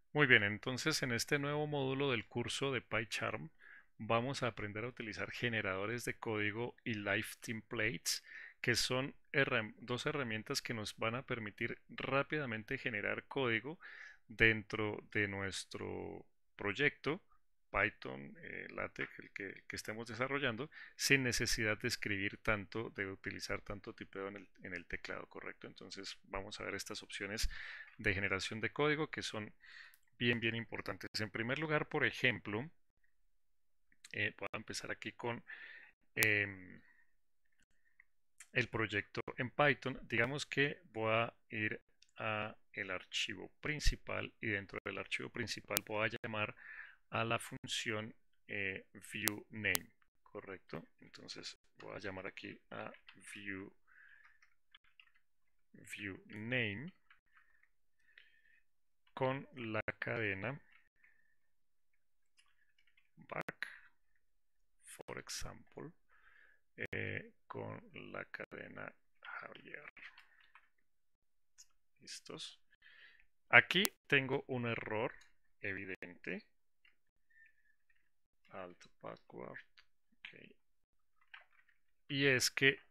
Muy bien, entonces en este nuevo módulo del curso de PyCharm vamos a aprender a utilizar generadores de código y live templates, que son dos herramientas que nos van a permitir rápidamente generar código dentro de nuestro proyecto Python, LaTeX, el que estemos desarrollando, sin necesidad de escribir tanto, de utilizar tanto tipeo en el teclado, ¿correcto? Entonces vamos a ver estas opciones de generación de código que son bien importantes. En primer lugar, por ejemplo, voy a empezar aquí con eh, el proyecto en Python. Digamos que voy a ir a el archivo principal y dentro del archivo principal voy a llamar a la función viewName, ¿correcto? Entonces voy a llamar aquí a viewName con la cadena back, for example, con la cadena Javier. ¿Listos? Aquí tengo un error evidente. Alt backward. Okay. Y es que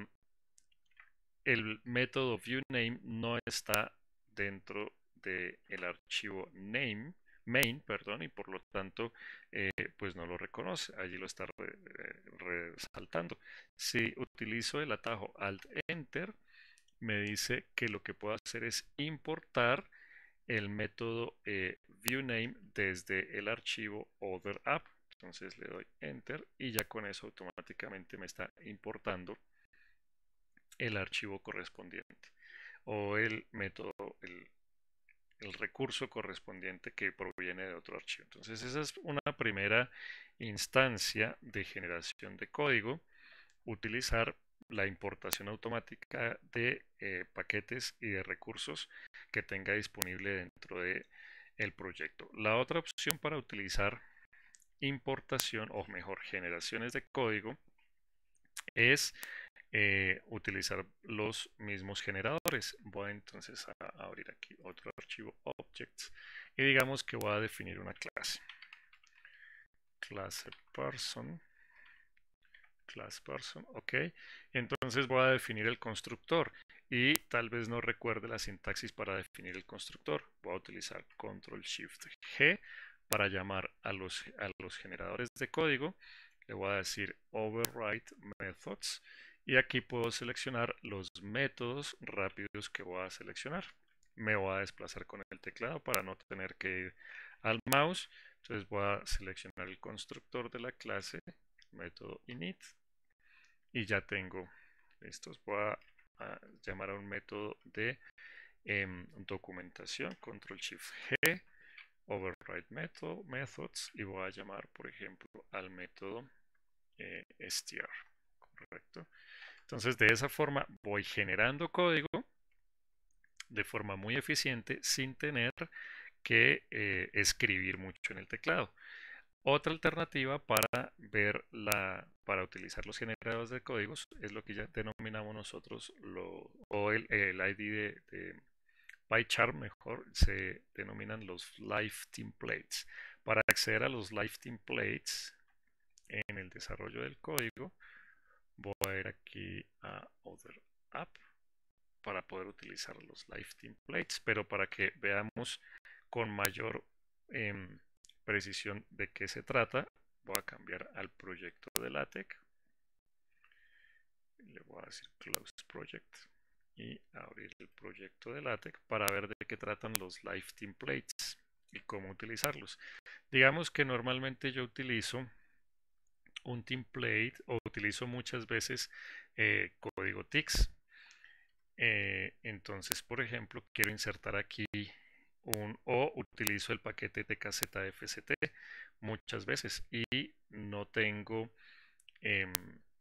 el método viewName no está dentro del archivo name, main, perdón, y por lo tanto pues no lo reconoce, allí lo está resaltando. Si utilizo el atajo Alt Enter, me dice que lo que puedo hacer es importar el método viewName desde el archivo OtherApp. Entonces le doy Enter y ya con eso automáticamente me está importando el archivo correspondiente o el método, el recurso correspondiente que proviene de otro archivo. Entonces esa es una primera instancia de generación de código, utilizar la importación automática de paquetes y de recursos que tenga disponible dentro de el proyecto. La otra opción para utilizar importación o mejor generaciones de código es utilizar los mismos generadores. Voy entonces a abrir aquí otro archivo objects y digamos que voy a definir una clase person, ok. Entonces voy a definir el constructor y tal vez no recuerde la sintaxis para definir el constructor. Voy a utilizar Control Shift G para llamar a los generadores de código. Le voy a decir override methods y aquí puedo seleccionar los métodos rápidos que voy a seleccionar. Me voy a desplazar con el teclado para no tener que ir al mouse. Entonces voy a seleccionar el constructor de la clase, método init, y ya tengo estos. Voy a llamar a un método de documentación, control shift G, override methods, y voy a llamar, por ejemplo, al método str, correcto. Entonces, de esa forma voy generando código de forma muy eficiente sin tener que escribir mucho en el teclado. Otra alternativa para utilizar los generadores de códigos es lo que ya denominamos nosotros el ID de PyCharm, mejor, se denominan los live templates. Para acceder a los live templates en el desarrollo del código, voy a ir aquí a Other App para poder utilizar los live templates, pero para que veamos con mayor em, precisión de qué se trata, voy a cambiar al proyecto de LaTeX. Le voy a decir Close Project y abrir el proyecto de LaTeX para ver de qué tratan los live templates y cómo utilizarlos. Digamos que normalmente yo utilizo un template o utilizo muchas veces código TIX. Entonces, por ejemplo, quiero insertar aquí o utilizo el paquete tkzfst muchas veces y no tengo, em,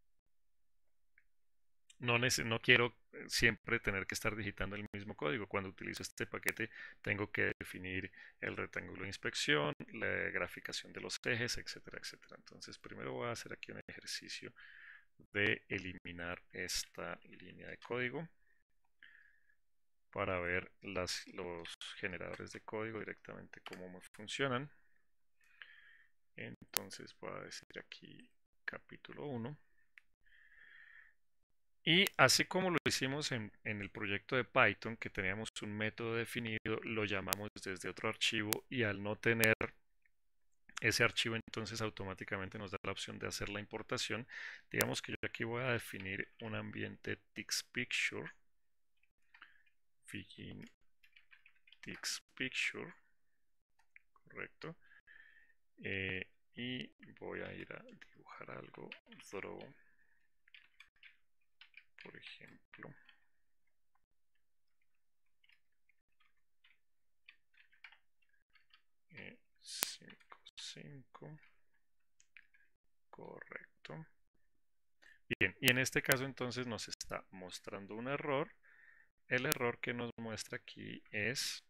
no quiero siempre tener que estar digitando el mismo código. Cuando utilizo este paquete tengo que definir el rectángulo de inspección, la graficación de los ejes, etcétera, etcétera. Entonces, primero voy a hacer aquí un ejercicio de eliminar esta línea de código. para ver los generadores de código directamente cómo me funcionan. Entonces voy a decir aquí capítulo 1. Y así como lo hicimos en el proyecto de Python, que teníamos un método definido, lo llamamos desde otro archivo y al no tener ese archivo entonces automáticamente nos da la opción de hacer la importación. Digamos que yo aquí voy a definir un ambiente TixPicture, begin TixPicture, correcto. Y voy a ir a dibujar algo, draw, por ejemplo. E 5, correcto. Bien, y en este caso entonces nos está mostrando un error. El error que nos muestra aquí es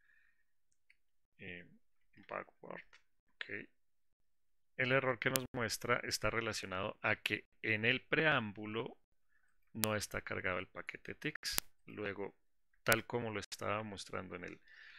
backward. Okay. El error que nos muestra está relacionado a que en el preámbulo no está cargado el paquete tix. Luego, tal como lo estaba mostrando en el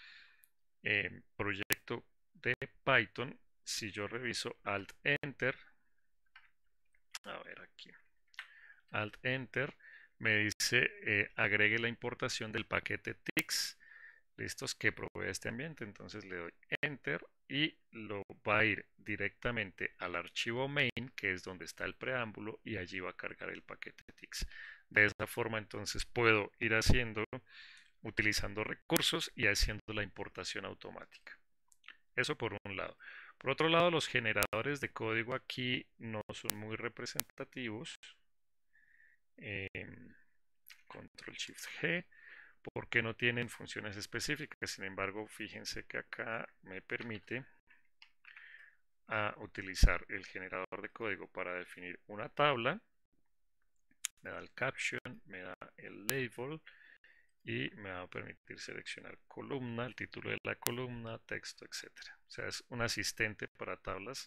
proyecto de Python, si yo reviso Alt Enter, a ver aquí, Alt Enter, me dice agregue la importación del paquete tix, listos, que provee este ambiente. Entonces le doy Enter y lo va a ir directamente al archivo main, que es donde está el preámbulo, y allí va a cargar el paquete tix. De esta forma entonces puedo ir haciendo, utilizando recursos y haciendo la importación automática. Eso por un lado. Por otro lado, los generadores de código aquí no son muy representativos. Control Shift G, porque no tienen funciones específicas. Sin embargo, fíjense que acá me permite utilizar el generador de código para definir una tabla. Me da el caption, me da el label y me va a permitir seleccionar columna, el título de la columna, texto, etc. O sea, es un asistente para tablas.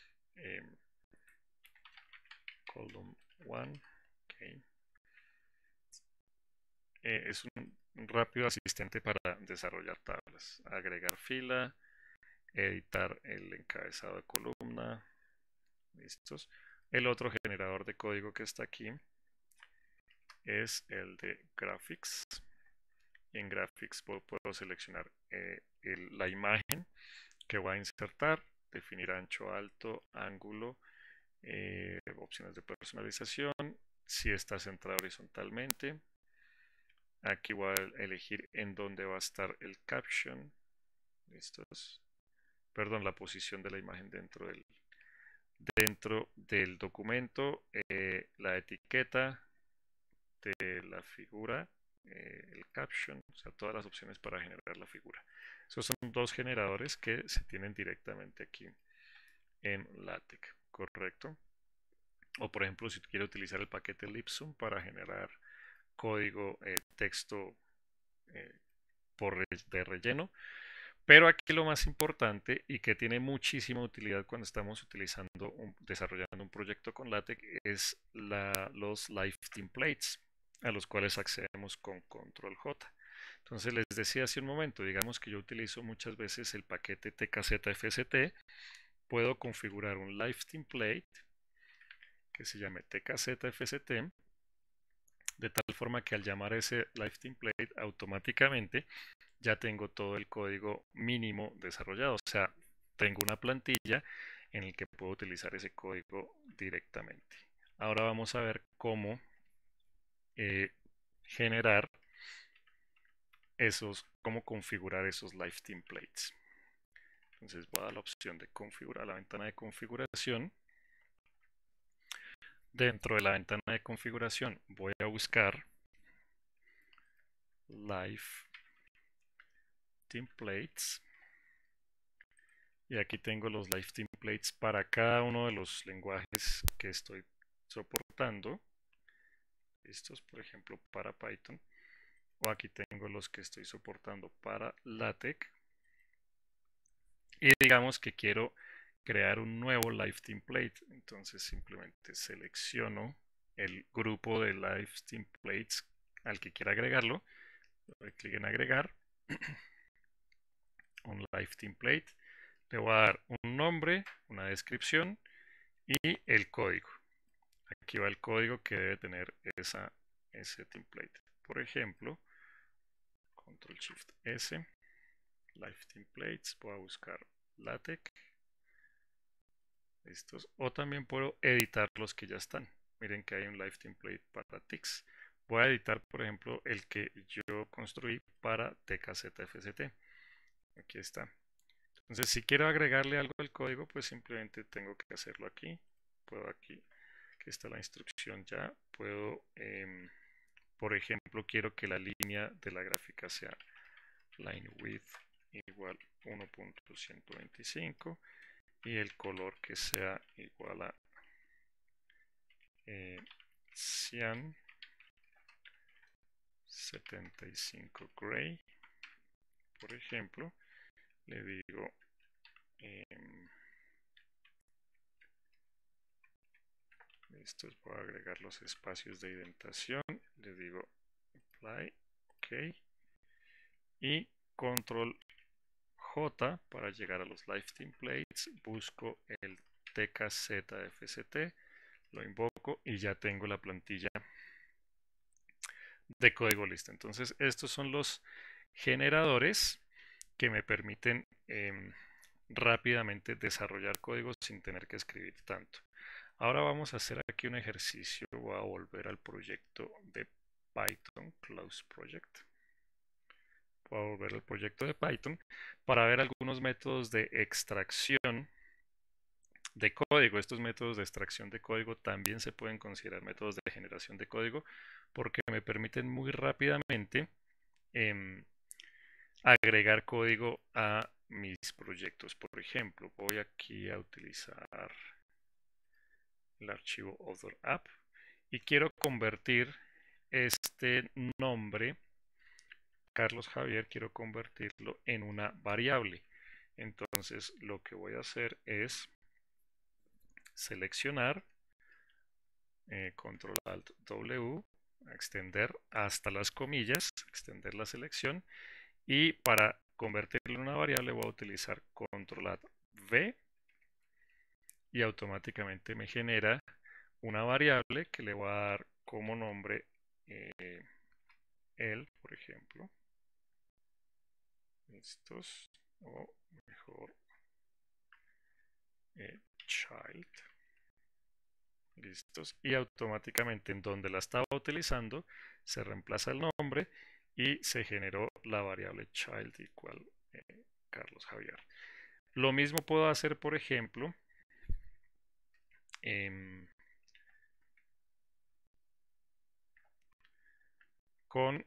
Column 1, okay. Es un rápido asistente para desarrollar tablas, agregar fila, editar el encabezado de columna, listos. El otro generador de código que está aquí es el de graphics. Y en graphics puedo seleccionar la imagen que voy a insertar, definir ancho, alto, ángulo, opciones de personalización, si está centrado horizontalmente. Aquí voy a elegir en dónde va a estar el caption. ¿Listos? Perdón, la posición de la imagen dentro del documento, la etiqueta de la figura, el caption, o sea, todas las opciones para generar la figura. Esos son dos generadores que se tienen directamente aquí en LaTeX, ¿correcto? O por ejemplo, si quiero utilizar el paquete Lipsum para generar código, texto de relleno. Pero aquí lo más importante y que tiene muchísima utilidad cuando estamos desarrollando un proyecto con LaTeX es los live templates, a los cuales accedemos con control J. Entonces les decía hace un momento, digamos que yo utilizo muchas veces el paquete tkzfst, puedo configurar un live template que se llame tkzfst, de tal forma que al llamar ese live template automáticamente ya tengo todo el código mínimo desarrollado. O sea, tengo una plantilla en la que puedo utilizar ese código directamente. Ahora vamos a ver cómo generar cómo configurar esos live templates. Entonces voy a dar la opción de configurar, la ventana de configuración. Dentro de la ventana de configuración voy a buscar live templates. Y aquí tengo los live templates para cada uno de los lenguajes que estoy soportando. Estos, por ejemplo, para Python. O aquí tengo los que estoy soportando para LaTeX. Y digamos que quiero crear un nuevo live template. Entonces simplemente selecciono el grupo de live templates al que quiera agregarlo. doy clic en agregar, un live template, le voy a dar un nombre, una descripción y el código. Aquí va el código que debe tener ese template. Por ejemplo, Control Shift S, Live Templates, voy a buscar LaTeX, estos, o también puedo editar los que ya están. Miren que hay un Live Template para TIX. Voy a editar, por ejemplo, el que yo construí para TKZFCT. Aquí está. Entonces, si quiero agregarle algo al código, pues simplemente tengo que hacerlo aquí. Puedo aquí, que está la instrucción ya. Puedo, por ejemplo, quiero que la línea de la gráfica sea line width igual 1.125 y el color que sea igual a Cyan 75 gray, por ejemplo. Le digo estos, voy a agregar los espacios de indentación, le digo apply, ok, y control J para llegar a los live templates, busco el TKZFCT, lo invoco y ya tengo la plantilla de código lista. Entonces estos son los generadores que me permiten rápidamente desarrollar código sin tener que escribir tanto. Ahora vamos a hacer aquí un ejercicio. Voy a volver al proyecto de Python, Close Project. Voy a volver al proyecto de Python para ver algunos métodos de extracción de código. Estos métodos de extracción de código también se pueden considerar métodos de generación de código porque me permiten muy rápidamente agregar código a mis proyectos. Por ejemplo, voy aquí a utilizar el archivo other app y quiero convertir este nombre, Carlos Javier, quiero convertirlo en una variable. Entonces lo que voy a hacer es seleccionar, control alt W, extender hasta las comillas, extender la selección, y para convertirlo en una variable voy a utilizar control alt V y automáticamente me genera una variable que le voy a dar como nombre el, por ejemplo, estos, o mejor child, listos, y automáticamente en donde la estaba utilizando se reemplaza el nombre y se generó la variable child igual Carlos Javier. Lo mismo puedo hacer, por ejemplo, con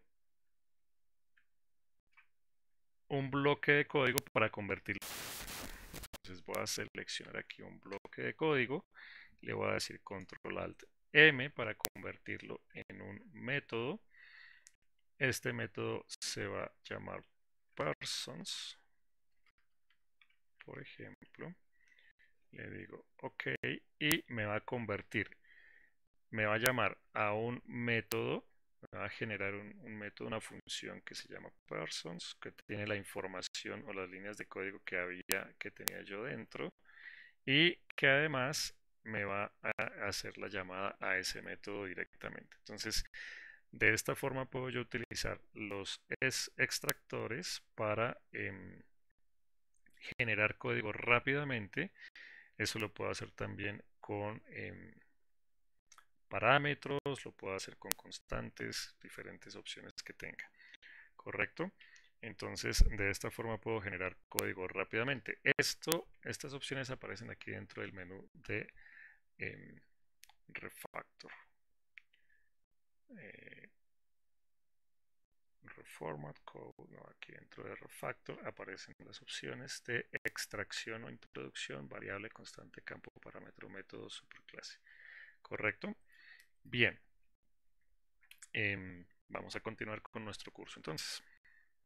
un bloque de código para convertirlo. Entonces voy a seleccionar aquí un bloque de código, le voy a decir control alt M para convertirlo en un método. Este método se va a llamar persons, por ejemplo. Le digo OK y me va a convertir, me va a llamar a un método, me va a generar un método, una función que se llama persons, que tiene la información o las líneas de código que tenía yo dentro y que además me va a hacer la llamada a ese método directamente. Entonces, de esta forma puedo yo utilizar los extractores para generar código rápidamente. Eso lo puedo hacer también con parámetros, lo puedo hacer con constantes, diferentes opciones que tenga. ¿Correcto? Entonces, de esta forma puedo generar código rápidamente. Estas opciones aparecen aquí dentro del menú de Refactor. Reformat Code, no, aquí dentro de Refactor aparecen las opciones de extracción o introducción, variable, constante, campo, parámetro, método, superclase. ¿Correcto? Bien. Vamos a continuar con nuestro curso entonces.